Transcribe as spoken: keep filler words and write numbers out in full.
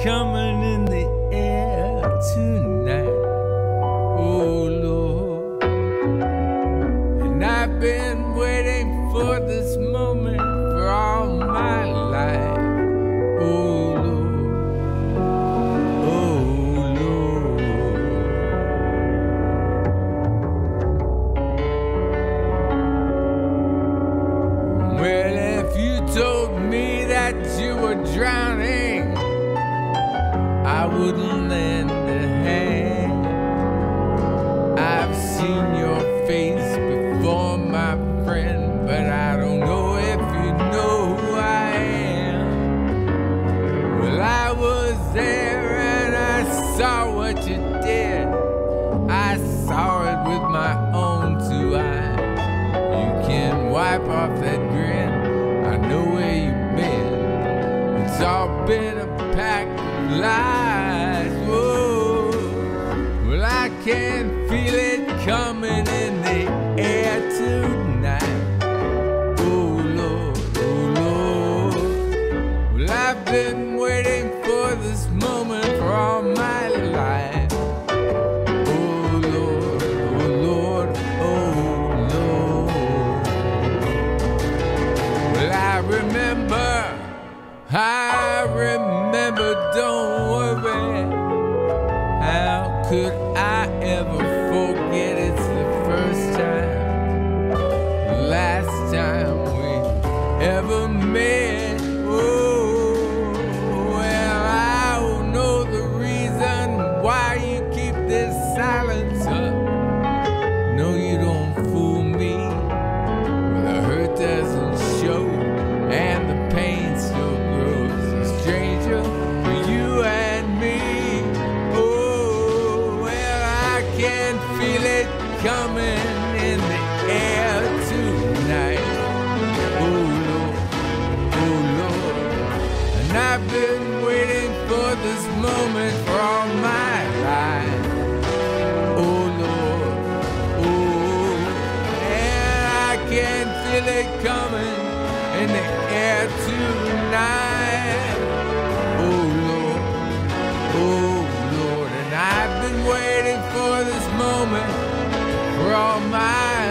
coming in the air tonight. Oh Lord, and I've been waiting for this moment for all my life. Oh Lord, oh Lord. Well, if you told me that you were drowning, I wouldn't lend a hand. I've seen your face before, my friend, but I don't know if you know who I am. Well, I was there and I saw what you did. I saw it with my own two eyes. You can wipe off that grin, I know where you've been. It's all been a pack of lies. Whoa. Well, I can feel it coming in the air tonight. Oh Lord, oh Lord. Well, I've been waiting for this moment for all my life. Oh Lord, oh Lord, oh Lord. Well, I remember, I remember, don't worry. How could I ever forget? It's the first time, last time we ever met. Oh, well, I don't know the reason why you keep this silence up. No, you don't fool me. The hurt doesn't show, and the pain still grows a stranger for you and me. Oh, well, I can feel it coming in the air tonight. Oh Lord, oh Lord, and I've been waiting for this moment for all my life. Oh Lord, oh, and I can feel it coming in the air tonight. Oh Lord, oh Lord, and I've been waiting for this moment for all my